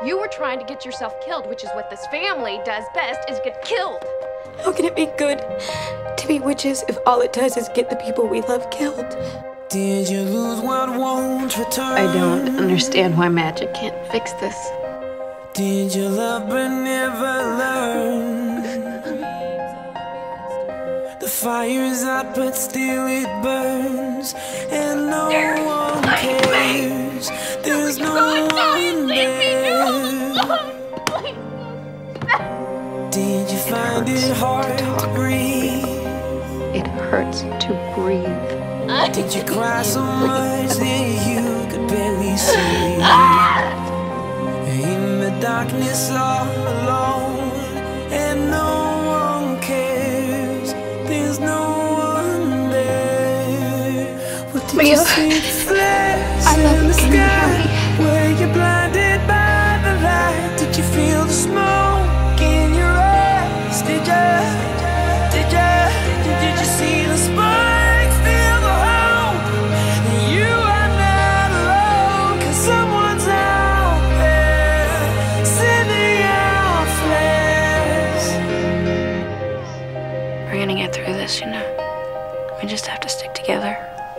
You were trying to get yourself killed, which is what this family does best, is get killed. How can it be good to be witches if all it does is get the people we love killed? Did you lose what won't return? I don't understand why magic can't fix this. Did you love but never learn? The fire is out but still it burns, and no one cares. There's no one there. Did you find it hard to breathe? It hurts to breathe. Did you cry so much that you could barely see? In the darkness all alone, and no one cares. There's no one there. What did you see? Flares in the sky. Were you blinded by the light? Did you feel the smoke in your eyes? Did you see the sparks? Feel the hope that you are not alone, 'cause someone's out there sending out flares. We're gonna get through this, you know. We just have to stick together.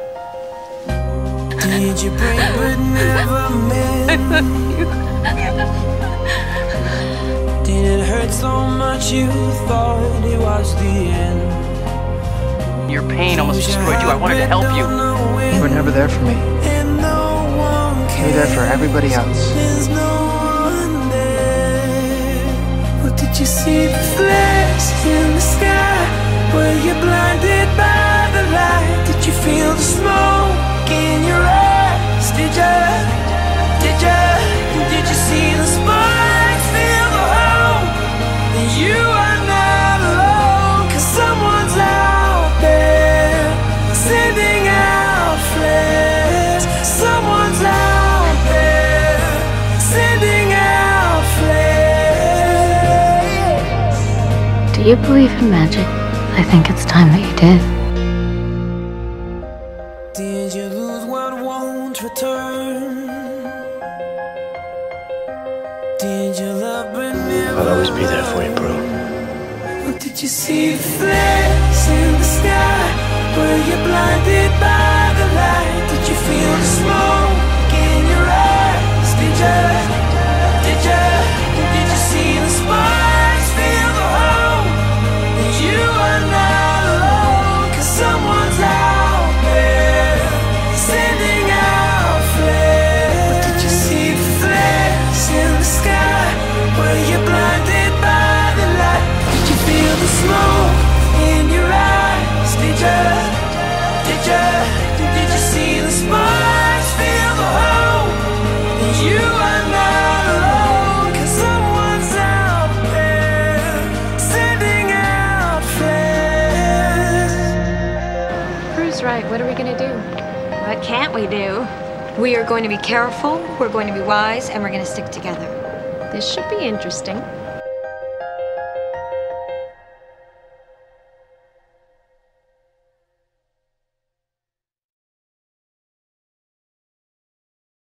Did you break but never mend? Did it hurt so much you thought it was the end? Your pain almost destroyed you. I wanted to help you. You were never there for me. You were there for everybody else. There's no one there. What did you see? The flares in the sky. Were you blinded by the light? Did you feel the smoke in your eyes? Did you see the sparks? Feel the hope that you are not alone, 'cause someone's out there sending out flares. Someone's out there sending out flares. Do you believe in magic? I think it's time that you did. Did you lose what won't return? Did you love but never I'll always be there for you, bro. What did you see? The flares in the sky. Were you blinded by the light? Did you feel the smoke in your eyes? Did you see the sparks? Feel the hope that you are not alone, 'cause someone's out there sending out flares. What did you see? The flares in the sky. Were you blinded by the light? Did you feel the smoke in your eyes? Did you see the sparks? Feel the hope that you are not alone, 'cause someone's out there sending out flares. Prue's right. What are we gonna do? What can't we do? We are going to be careful, we're going to be wise, and we're going to stick together. This should be interesting.